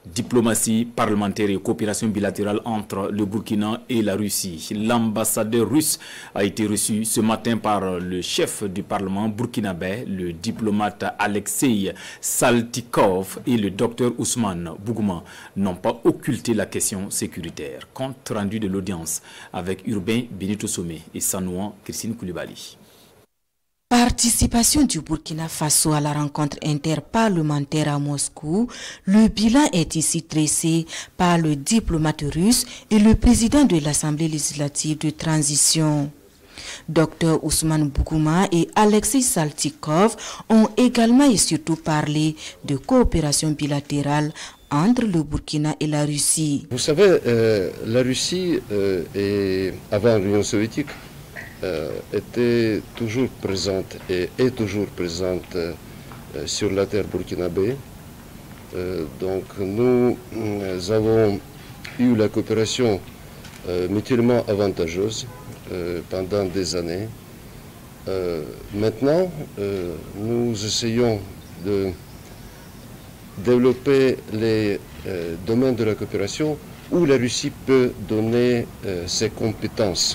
Diplomatie parlementaire et coopération bilatérale entre le Burkina et la Russie. L'ambassadeur russe a été reçu ce matin par le chef du Parlement burkinabé, le diplomate Alexei Saltykov et le docteur Ousmane Bougouma n'ont pas occulté la question sécuritaire. Compte rendu de l'audience avec Urbain Benito Somé et Sanouan Christine Koulibaly. Participation du Burkina Faso à la rencontre interparlementaire à Moscou. Le bilan est ici dressé par le diplomate russe et le président de l'Assemblée législative de transition. Dr Ousmane Bougouma et Alexei Saltykov ont également et surtout parlé de coopération bilatérale entre le Burkina et la Russie. Vous savez, la Russie, avant l'Union soviétique, était toujours présente et est toujours présente sur la terre burkinabé. Donc nous avons eu la coopération mutuellement avantageuse pendant des années. Maintenant, nous essayons de développer les domaines de la coopération où la Russie peut donner ses compétences,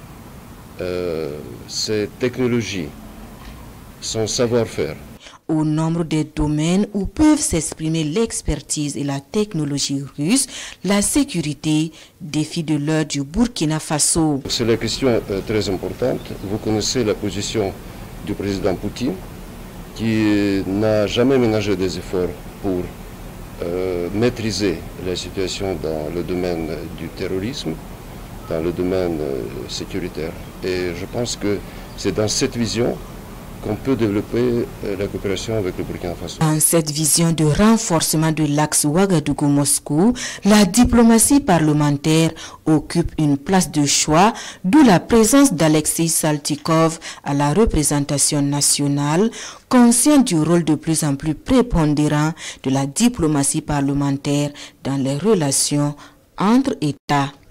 ses technologies, son savoir-faire. Au nombre des domaines où peuvent s'exprimer l'expertise et la technologie russe, la sécurité, défi de l'heure du Burkina Faso. C'est la question très importante. Vous connaissez la position du président Poutine, qui n'a jamais ménagé des efforts pour maîtriser la situation dans le domaine du terrorisme, dans le domaine sécuritaire. Et je pense que c'est dans cette vision qu'on peut développer la coopération avec le Burkina Faso. Dans cette vision de renforcement de l'axe Ouagadougou-Moscou, la diplomatie parlementaire occupe une place de choix, d'où la présence d'Alexei Saltykov à la représentation nationale, conscient du rôle de plus en plus prépondérant de la diplomatie parlementaire dans les relations entre États.